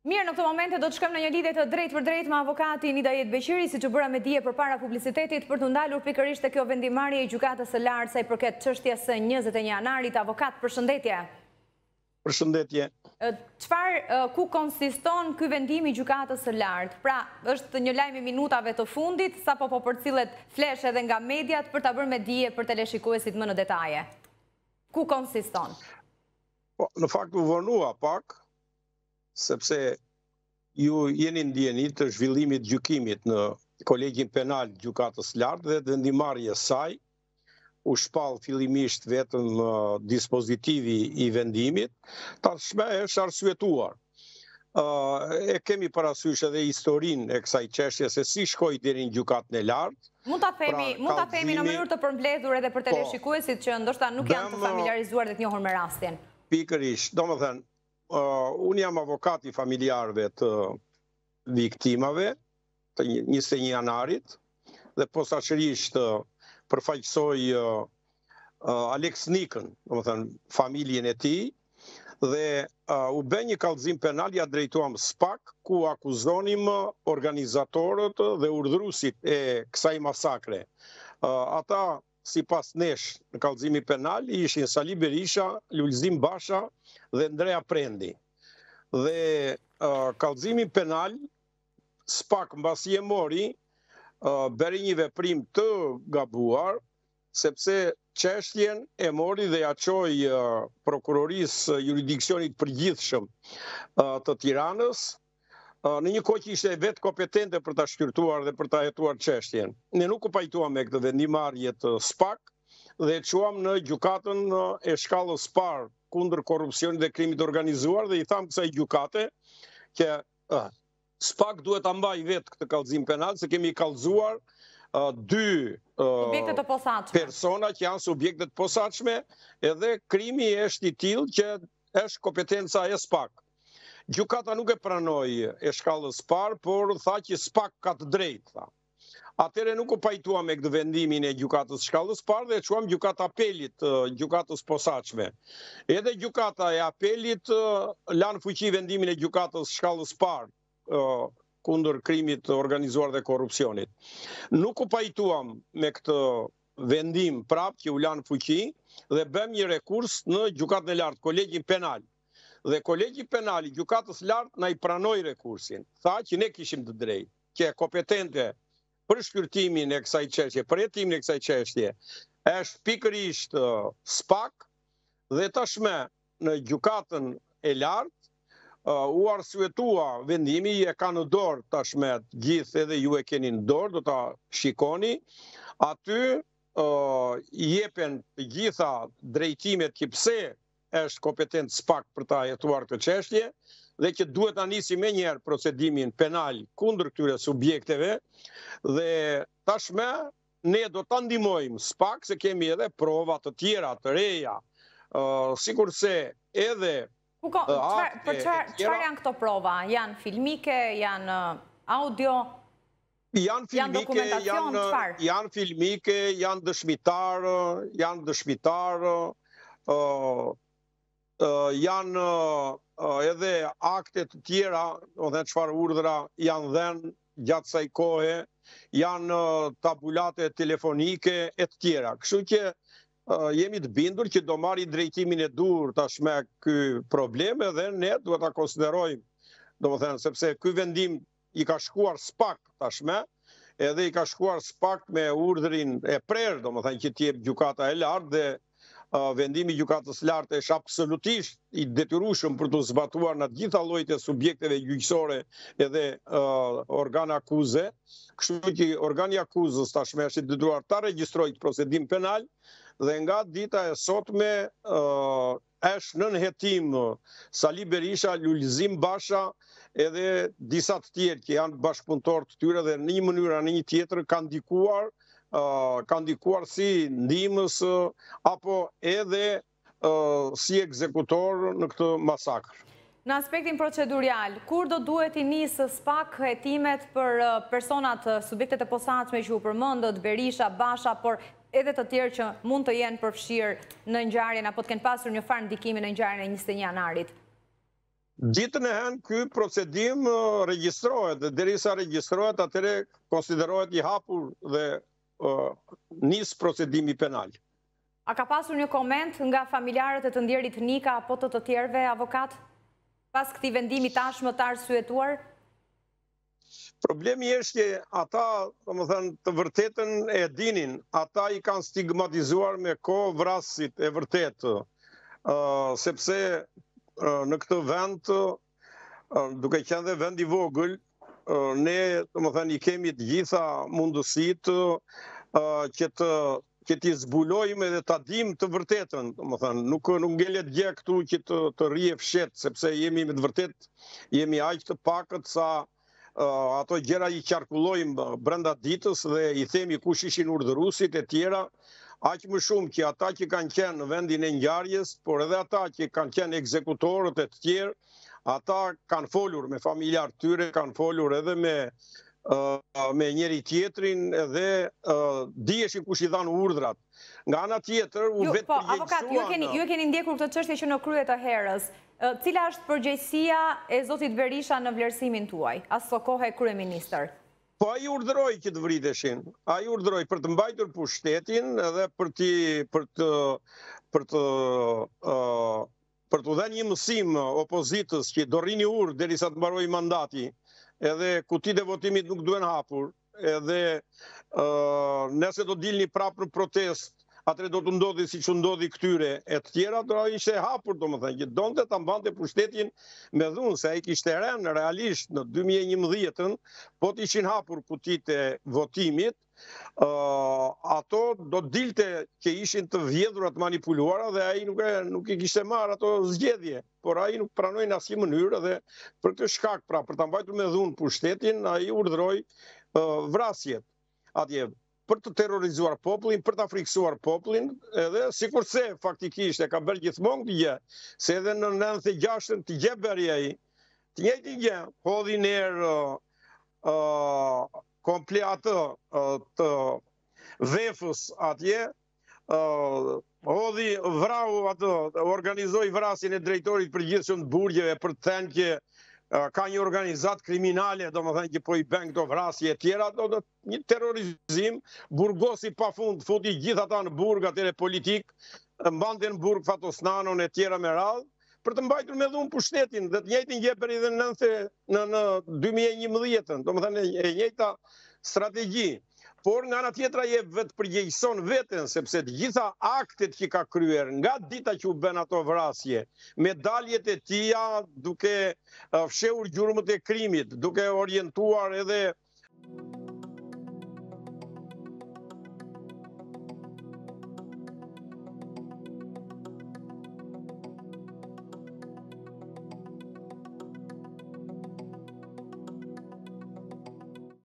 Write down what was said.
Mirë, në këtë momente do të shkojmë në një lidhje të drejtë për drejtë me avokatin Idajet Beqiri, siç u bëra me dije përpara publicitetit për të ndalur pikërisht te kjo vendimarrje e gjykatës së lartë sa i përket çështjes së 21 janarit. Avokat, përshëndetje. Përshëndetje. Ku konsiston ky vendim i gjykatës së lartë? Pra, është një lajm i minutave të fundit, sapo po përcillet flesh edhe nga mediat për ta bërë me dije për teleshikuesit më në detaje. Ku konsiston? Po, në fakt u vonua pak, sepse ju jeni ndjenit të zhvillimit gjykimit në kolegjin penal gjykatës lartë dhe vendimarrjes saj, u shpall fillimisht vetëm dispozitivi i vendimit, tashmë është arsyetuar. E kemi parasysh edhe historinë e kësaj çështje se si shkoi deri në gjykatën e lartë. Mund ta themi në mënyrë të përmbledhur edhe për teleshikuesit që ndoshta nuk janë të familiarizuar dhe të njohur me rastin. Pikërisht, domethënë, unë jam avokat i familjarëve të viktimave të 21 janarit dhe posaçërisht përfaqësoj Alex Nikën, domethënë familjen e tij, dhe u bë një kallëzim penal, ja drejtuam SPAK, ku akuzonim organizatorët dhe urdhëruesit e kësaj masakre. Ata, sipas nesh në kallëzimin penal, ishin Sali Berisha, Lulzim Basha dhe Ndrea Prendi. Dhe kallëzimi penal, SPAK mbasi e mori, bëri një veprim të gabuar, sepse çështjen e mori dhe ja çoi prokurorisë jurisdiksionit përgjithshëm të Tiranës, në një kohë që ishte vetë kompetente për ta shqyrtuar dhe për ta hetuar çështjen. Ne nuk u pajtuam me këtë vendimarrje të SPAK dhe e çuam në gjykatën e shkallës parë kundër korrupsionit dhe krimit organizuar dhe i tham kësaj gjykate që SPAK duhet ta mbajë vetë këtë kallëzim penal, se kemi kallëzuar dy persona që janë subjekte të posaçme, edhe krimi është i tillë që është kompetenca e SPAK. Gjykata nuk e pranoi e shkallës parë, por tha që SPAK ka të drejtë, tha. Atëherë nuk u pajtua me këtë vendimin e gjykatës shkallës parë dhe e çuam gjykata apelit gjykatës posaçme. Edhe gjykata e apelit lanë fuqi vendimin e gjykatës shkallës parë kundër krimit organizuar dhe korrupsionit. Nuk u pajtuam me këtë vendim prapë që u lanë fuqi dhe bëm një rekurs në gjykatën e lartë, kolegjin penal. Dhe kolegji penal i gjykatës lartë na i pranoi rekursin. Tha që ne kishim të drejtë, që kompetente për shkyrtimin e kësaj çështje, për hetimin e kësaj çështje, është pikërisht SPAK dhe tashmë në gjykatën e lartë u arsyetua vendimi, e ka në dorë tashmë gjithë, edhe ju e keni në dorë, do ta shikoni. Aty jepen të gjitha drejtimet që pse është kompetent SPAK për ta hetuar këtë çështje dhe që duhet ta nisi menjëherë procedimin penal kundër këtyre subjekteve dhe tashmë ne do ta ndihmojmë SPAK se kemi edhe prova të tjera të reja, sikurse edhe Për çfarë janë këto prova? Janë filmike, janë audio? Janë filmike, janë filmike, janë dëshmitarë, janë edhe akte të tjera, ose çfarë urdhra janë dhënë gjatë kësaj kohe, janë tabulate telefonike e të tjera. Kështu që jemi të bindur që do marri drejtimin e dur tashmë ky problem dhe ne duhet ta konsiderojmë, domethënë sepse ky vendim i ka shkuar SPAK tashmë, edhe i ka shkuar SPAK me urdhrin e prerë, domethënë që të jep gjykata e lartë dhe vendimi i gjykatës lartë është absolutisht i detyrueshëm për të zbatuar në të gjitha llojet e subjekteve gjyqësore edhe organ akuze. Kështu që organi akuzës tashmë është i detyruar ta regjistrojë procedim penal dhe nga dita e sotme është nën hetim Sali Berisha, Lulzim Basha edhe disa të tjerë që janë bashkëpunëtorë të tyre dhe në një mënyrë në një tjetër kanë ndikuar si ndihmës apo edhe si ekzekutor në këtë masakër. Në aspektin procedurial, kur do duhet i nisë SPAK hetimet për personat subjektet e posaçme që u përmendët, Berisha, Basha, por edhe të tjerë që mund të jenë përfshirë në ngjarjen apo të kenë pasur një farë ndikimi në ngjarjen e 21 janarit? Ditën e hen, ky procedim regjistrohet, dhe derisa regjistrohet, atëre konsiderohet i hapur dhe nis procedimi penal. A ka pasur një koment nga familjarët e të ndjerit Nika apo të tjerëve avokat? Pas këtij vendimi tashmë të arsyetuar? Problemi është që ata, domethënë, të vërtetën e dinin, ata i kanë stigmatizuar me kohë vrasit e vërtetë, sepse në këtë vend, duke qenë dhe vend i vogël, ne, domethënë, i kemi të gjitha mundësitë që t'i zbulojmë edhe t'a dim të vërtetën, domethënë, nuk ngelet gjë këtu që të rrije fshet, sepse jemi me të vërtetë, jemi aq të pakët sa ato gjëra i qarkullojmë brenda ditës dhe i themi kush ishin urdhëruesit e tjera, aq më shumë që ata që kanë qenë në vendin e ngjarjes, por edhe ata që kanë qenë ekzekutorët e të tjerë, ata kanë folur me familjarët tyre, kanë folur edhe me njëri tjetrin edhe dijeshin kush i dhanë urdhrat. Nga ana tjetër, u vetë përgjegjësuan. Avokat, ju e keni ndjekur këtë çështje që në krye të herës. Cila është përgjegjësia e zotit Berisha në vlerësimin tuaj, aso kohë kryeministër? Po ai urdhëroi që të vriteshin. Ai urdhëroi për të mbajtur pushtetin edhe për të dhënë një mësim opozitës që do rrini urrë derisa të mbarojë mandati. Edhe kutitë e votimit nuk duhen hapur, edhe nëse do dilni prapë në protestë, atëre do të ndodhi si që ndodhi këtyre e të tjera, do ishte hapur, domethënë, që donte ta mbante pushtetin me dhunë, se ai kishte rënë realisht në 2011, po të ishin hapur kutitë e votimit, ato do dilte që ishin të vjedhura, të manipuluara, dhe ai nuk i kishte marrë ato zgjedhje, por ai nuk pranoi në asnjë mënyrë, dhe për këtë shkak, pra, për ta mbajtur me dhunë pushtetin, ai urdhëroi vrasjet atje, për të terrorizuar popullin, për të friksuar popullin, edhe sikurse faktikisht e ka bërë gjithmonë këtë gjë, se edhe në 96-ën të gjë bëri ai, të njëjtin gjë, hodhi nerë komple atë të vefës atje, hodhi vrau atë, organizoi vrasjen e drejtorit përgjithshëm të burgjeve për të thënë që ka një organizat kriminale, domethënë që po i bën këto vrasje e tjera, një terrorizim, burgosi pafund, futi gjithë ata në burg, atëre politik, mbante në burg Fatosnanon e tjera me radhë, për të mbajtur me dhunë pushtetin, dhe të njëjtin gjë bëri edhe në 2011, domethënë e njëjta strategji. Por nga ana tjetra vetë përgjegjëson veten, sepse të gjitha aktet që ka kryer nga dita që u bën ato vrasje, medaljet e tija duke fshehur gjurmët e krimit, duke orientuar edhe